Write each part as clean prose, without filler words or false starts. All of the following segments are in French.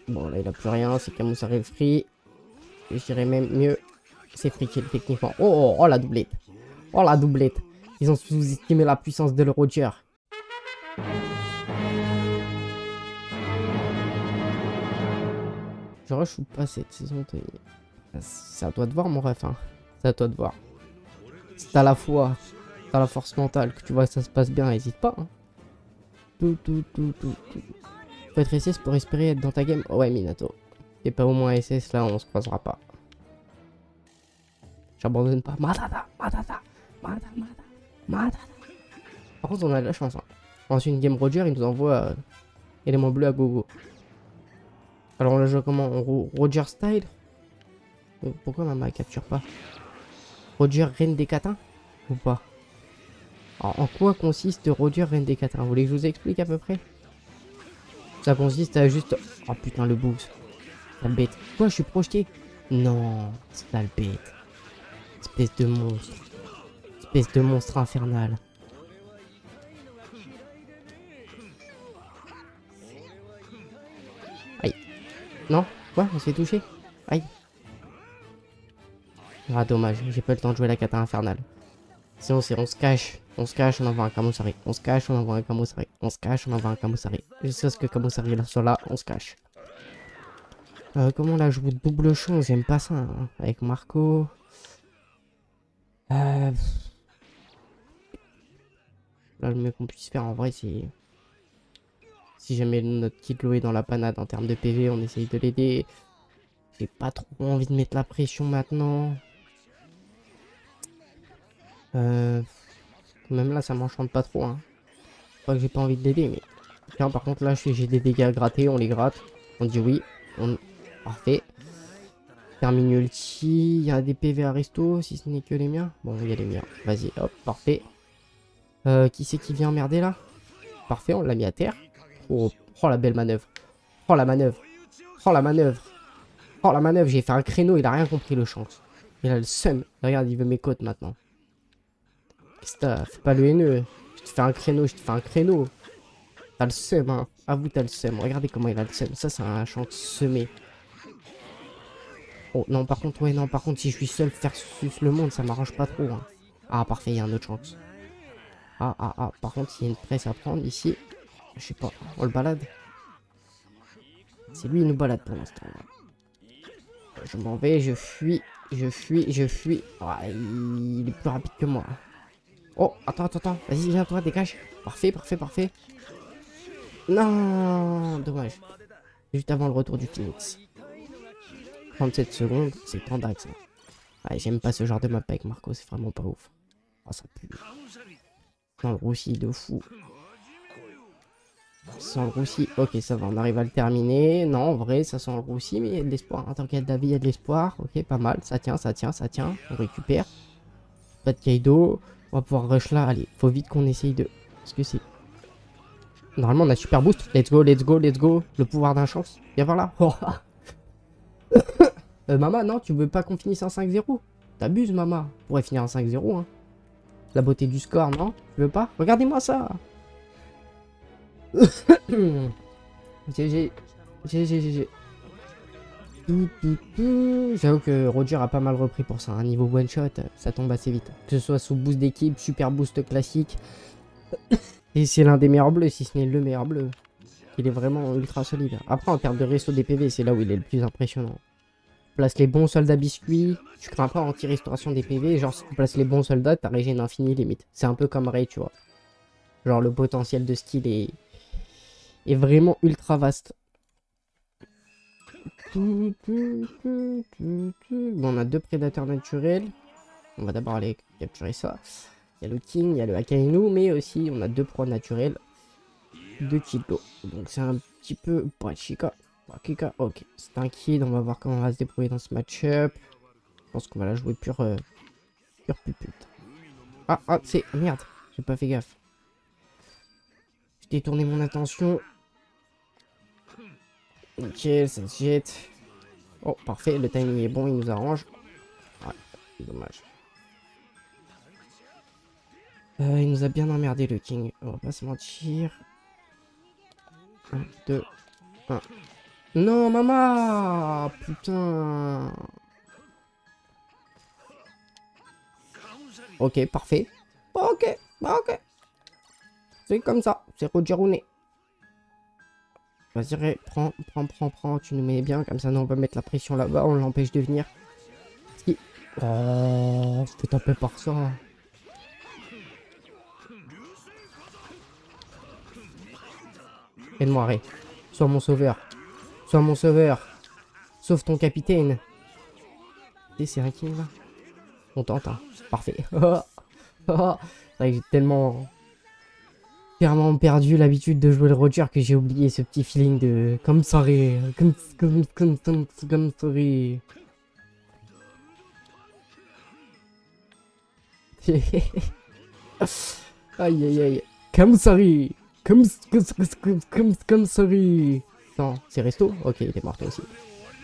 Bon, là, il a plus rien. C'est Camusari free. Je dirais même mieux. C'est free kill, techniquement. Oh, oh, oh, la doublette. Oh, la doublette. Ils ont sous-estimé la puissance de le Roger. Je rush ou pas cette saison. C'est à toi de voir, mon ref. Hein. C'est à toi de voir. Si t'as la foi, t'as la force mentale, que tu vois que ça se passe bien, n'hésite pas. Hein. Tout. Faut être SS pour espérer être dans ta game. Oh ouais, Minato. T'es pas au moins SS, là, on se croisera pas. J'abandonne pas. Madada. Par contre, on a de la chance. Hein. Ensuite, une game Roger, il nous envoie élément bleu à gogo. Alors, on la joue comment? Roger style? Pourquoi maman capture pas? Roger Reine des Catins? Ou pas? Alors, en quoi consiste Roger Reine des Catins? Vous voulez que je vous explique à peu près? Ça consiste à juste... Oh putain, le boost. Sale bête. Quoi, je suis projeté? Non, sale bête. Espèce de monstre. Espèce de monstre infernal. Aïe. Non? Quoi? On s'est touché? Aïe. Ah, dommage. J'ai pas le temps de jouer la kata infernale. Sinon, c'est on se cache. On se cache, on envoie un Kamosari. On se cache, on envoie un Kamosari. On se cache, on envoie un Kamosari. Jusqu'à ce que Kamosari soit là, on se cache. Comment la joue double chance? J'aime pas ça. Hein. Avec Marco. Là, le mieux qu'on puisse faire en vrai, c'est... Si jamais notre Kidlo est dans la panade en termes de PV, on essaye de l'aider. J'ai pas trop envie de mettre la pression maintenant. Même là, ça m'enchante pas trop. Hein. Pas que j'ai pas envie de l'aider, mais... Tiens, par contre, là, j'ai des dégâts à gratter, on les gratte. On dit oui. Parfait. Termine ulti. Il y a des PV à resto, si ce n'est que les miens. Bon, il y a les miens. Vas-y, hop, parfait. Qui c'est qui vient emmerder là? Parfait, on l'a mis à terre. Oh, oh, la belle manœuvre. Oh la manœuvre. Oh la manœuvre. Oh la manœuvre, j'ai fait un créneau, il a rien compris le chance. Il a le seum. Regarde, il veut mes côtes maintenant. Qu'est-ce que t'as? Fais pas le haineux. Je te fais un créneau, je te fais un créneau. T'as le seum, hein. Avoue, t'as le seum. Regardez comment il a le seum. Ça, c'est un chant semé. Oh non, par contre, ouais, non, par contre, si je suis seul versus le monde, ça m'arrange pas trop. Hein. Ah, parfait, il y a un autre chance. Par contre, il y a une presse à prendre ici. Je sais pas, on le balade. C'est lui, il nous balade pour l'instant. Je m'en vais, je fuis. Oh, il est plus rapide que moi. Oh, attends. Vas-y, viens-toi, dégage. Parfait. Non, dommage. Juste avant le retour du Phoenix. 37 secondes, c'est temps d'axe. Ouais, j'aime pas ce genre de map avec Marco, c'est vraiment pas ouf. Oh, ça pue. Sans le roussi de fou. Sans le roussi, ok, ça va, on arrive à le terminer. Non, en vrai, ça sent le roussi, mais il y a de l'espoir. En tant qu'il y a de la vie, il y a de l'espoir. Ok, pas mal, ça tient. On récupère. Pas de Kaido. On va pouvoir rush là. Allez, faut vite qu'on essaye de... Parce que c'est... Normalement, on a super boost. Let's go. Le pouvoir d'un chance. Viens voir là. Oh. Mama, non, tu veux pas qu'on finisse en 5-0? T'abuses, Mama. On pourrait finir en 5-0, hein. La beauté du score, non? Tu veux pas? Regardez-moi ça. GG. J'avoue que Roger a pas mal repris pour ça. Un niveau one shot, ça tombe assez vite. Que ce soit sous boost d'équipe, super boost classique. Et c'est l'un des meilleurs bleus, si ce n'est le meilleur bleu. Il est vraiment ultra solide. Après, en termes de resto des PV, c'est là où il est le plus impressionnant. Place les bons soldats biscuits, tu crains pas anti-restauration des PV, genre si tu places les bons soldats, t'as régène infini limite. C'est un peu comme Ray, tu vois. Genre le potentiel de skill est vraiment ultra vaste. Bon, on a deux prédateurs naturels. On va d'abord aller capturer ça. Il y a le King, il y a le Akainu, mais aussi on a deux proies naturelles. Deux Kidlo. Donc c'est un petit peu... Pachika. Ok, c'est un kid, on va voir comment on va se débrouiller dans ce match-up. Je pense qu'on va la jouer pure pupute. C'est... Merde, j'ai pas fait gaffe. J'ai détourné mon attention. Nickel, ça se jette. Oh, parfait, le timing est bon, il nous arrange. Ouais, c'est dommage. Il nous a bien emmerdé le King, on va pas se mentir. 1, 2, 1. Non, maman! Putain. Ok, parfait. Ok, bah ok. C'est comme ça, c'est Roger Rooney. Vas-y, Ray, prends. Tu nous mets bien, comme ça, nous, on va mettre la pression là-bas, on l'empêche de venir. Si. Oh, je te taper par ça. Aide-moi, Ray. Sois mon sauveur. Sois mon sauveur. Sauve ton capitaine. Et c'est un king, là. On tente, hein. Parfait. C'est vrai que j'ai tellement perdu l'habitude de jouer le Roger que j'ai oublié ce petit feeling de comme ça comme sorry. Aïe aïe aïe. Comme sorry. Comme sorry. Non, c'est resto. Ok, il est mort toi aussi.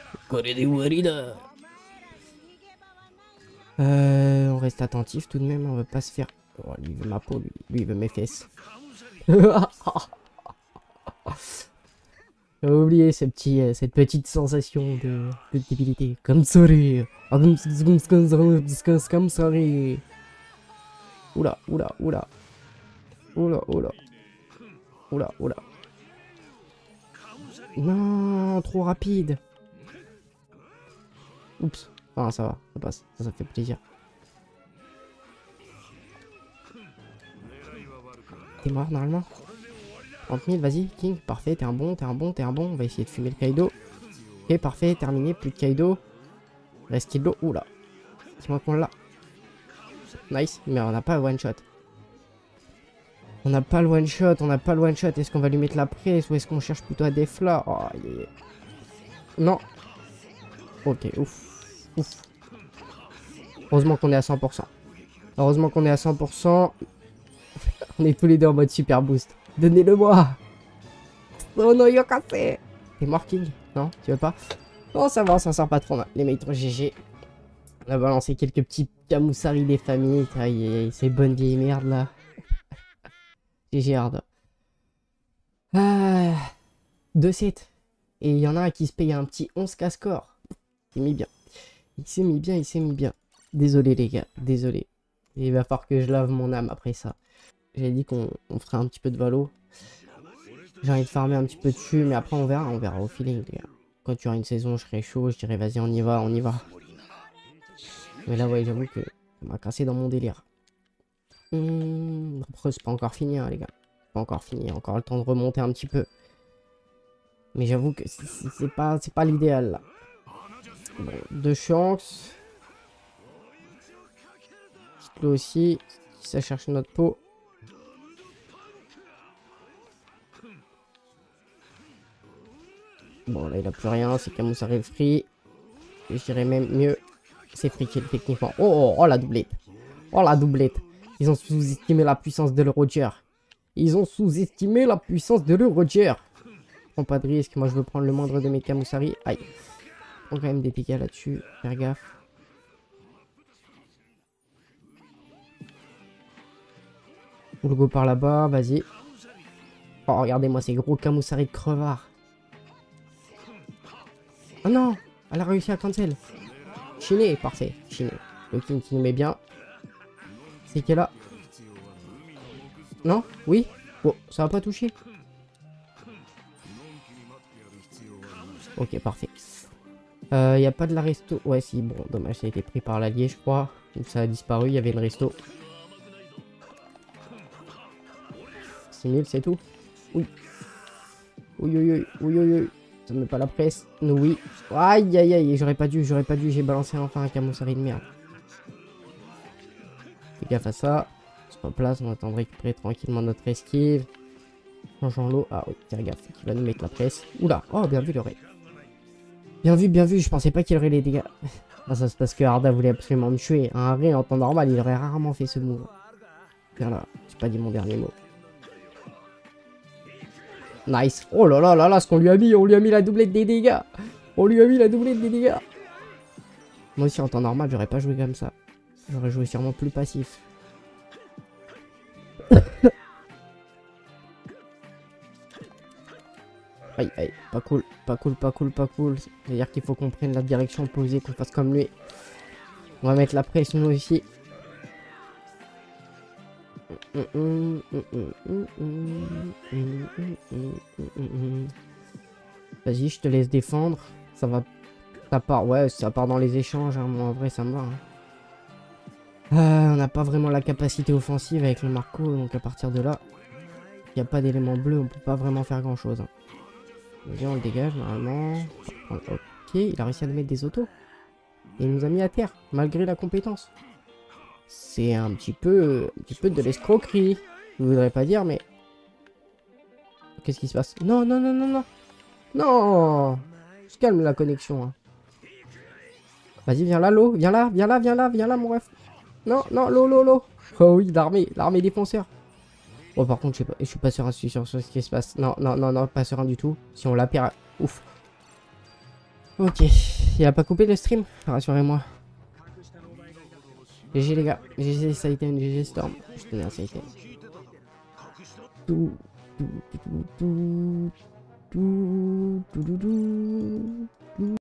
On reste attentif tout de même, on va pas se faire. Oh, lui il veut ma peau, lui il veut mes fesses. J'ai oublié cette petite sensation de débilité. Comme sorry. Comme sorry. Oula. Non, trop rapide. Oups. Ah, ça va, ça passe. Ça fait plaisir. T'es mort normalement? 30 000, vas-y, King. Parfait, t'es un bon. On va essayer de fumer le Kaido. Ok, parfait, terminé. Plus de Kaido. Reste-t-il de l'eau? Oula. Dis-moi qu'on l'a. Nice, mais on n'a pas le one shot. On n'a pas le one shot. Est-ce qu'on va lui mettre la presse ou est-ce qu'on cherche plutôt à défla? Oh, yeah. Non. Ok, ouf. Heureusement qu'on est à 100%. On est tous les deux en mode super boost. Donnez-le-moi. Oh non, il a cassé. T'es mort, King? Non, tu veux pas? Oh, ça va, ça sort pas trop mal. Les maîtres GG. On a balancé quelques petits Camusari des familles. Aïe, aïe, aïe, ces bonnes vieilles merdes là. GG hard. Ah, 2-7. Et il y en a un qui se paye un petit 11K score. Il s'est mis bien. Désolé les gars, désolé. Il va falloir que je lave mon âme après ça. J'ai dit qu'on ferait un petit peu de valo. J'ai envie de farmer un petit peu dessus, mais après on verra au feeling les gars. Quand tu auras une saison, je serai chaud, je dirais vas-y on y va. Mais là ouais, j'avoue que ça m'a cassé dans mon délire. Après c'est pas encore fini hein, les gars. Pas encore fini, encore le temps de remonter un petit peu. Mais j'avoue que c'est pas l'idéal là. Bon, 2 chances. Petite l'eau aussi. Ça cherche notre peau. Bon là il a plus rien, c'est Camusari le free. Et je dirais même mieux, c'est free kill techniquement. Oh la doublette. Oh la doublette. Ils ont sous-estimé la puissance de le Roger. Prends pas de risque, moi je veux prendre le moindre de mes Camusari. Aïe. Prends quand même des dégâts là-dessus, faire gaffe. On le go par là-bas, vas-y. Oh regardez-moi ces gros Camusari de crevard. Oh non, elle a réussi à cancel. Chiné, parfait, chiné. Le King qui nous met bien. C'est qu'elle a... Non? Oui? Bon, ça va pas toucher. Ok, parfait. Y a pas de la resto. Ouais, si, bon, dommage, ça a été pris par l'allié, je crois. Ou ça a disparu, il y avait une resto. 6000, c'est tout? Oui. Oui. Ça me met pas la presse. Nous, oui. Aïe, j'aurais pas dû, j'ai balancé enfin un Camusari de merde. Fais gaffe à ça. On se replace, on attend de récupérer tranquillement notre esquive. Changeons l'eau. Ah oui, tiens, gaffe, qui va nous mettre la presse. Oula, oh, bien vu le raid. Bien vu, je pensais pas qu'il aurait les dégâts. Ah, ça c'est parce que Arda voulait absolument me tuer. Un raid en temps normal, il aurait rarement fait ce move. Tiens là, j'ai pas dit mon dernier mot. Nice. Oh là, ce qu'on lui a mis, on lui a mis la doublette des dégâts. Moi aussi en temps normal, j'aurais pas joué comme ça. J'aurais joué sûrement plus passif. Aïe, aïe, pas cool, pas cool, pas cool, pas cool. C'est-à-dire qu'il faut qu'on prenne la direction opposée, qu'on fasse comme lui. On va mettre la pression aussi. Vas-y, je te laisse défendre. Ça va... Ça part, ouais, ça part dans les échanges. Hein. Moi, en vrai, ça me va. Hein. On n'a pas vraiment la capacité offensive avec le Marco. Donc, à partir de là, il n'y a pas d'élément bleu. On peut pas vraiment faire grand-chose. Hein. Vas-y, on le dégage, normalement. Ok, il a réussi à nous mettre des autos. Et il nous a mis à terre, malgré la compétence. C'est un petit peu de l'escroquerie. Je voudrais pas dire, mais... Qu'est-ce qui se passe? Non, non, non, non, non. Non. Je calme la connexion. Hein. Vas-y, viens là, l'eau. Viens là, viens là, viens là, viens là, mon ref. Non, non, l'eau. Oh oui, l'armée défonceur. Oh, par contre, je suis pas serein sur ce qui se passe. Non, non, non, non, pas serein du tout. Si on la perd... Ouf. Ok. Il a pas coupé le stream? Rassurez-moi. GG les gars, GG Saiten, GG Storm, je tenais à Saiten. Tout, tout, tout, tout, tout, tout, tout, tout, tout.